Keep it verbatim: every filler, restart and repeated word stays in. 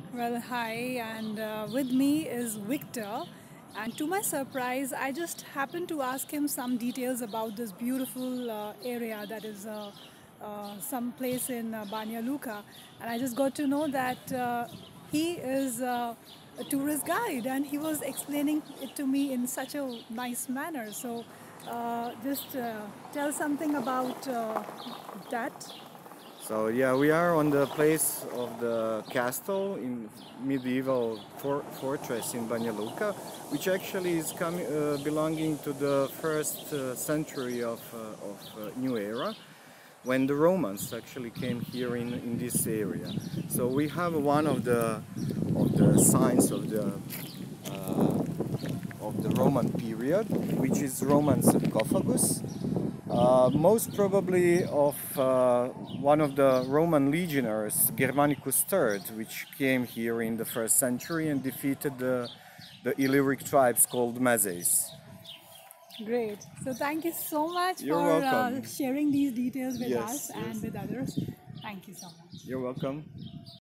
Well, hi, and uh, with me is Victor. And to my surprise, I just happened to ask him some details about this beautiful uh, area that is uh, uh, some place in uh, Banja Luka. And I just got to know that uh, he is uh, a tourist guide and he was explaining it to me in such a nice manner. So, uh, just uh, tell something about uh, that. So yeah, we are on the place of the castle in medieval for- fortress in Banja Luka, which actually is coming uh, belonging to the first uh, century of, uh, of uh, New Era, when the Romans actually came here in, in this area. So we have one of the of the signs of the of the Roman period, which is Roman sarcophagus. Uh, most probably of uh, one of the Roman legionaries, Germanicus the third, which came here in the first century and defeated the, the Illyric tribes called Mazes. Great. So thank you so much You're for uh, welcome. sharing these details with us Yes, and yes. with others. Thank you so much. You're welcome.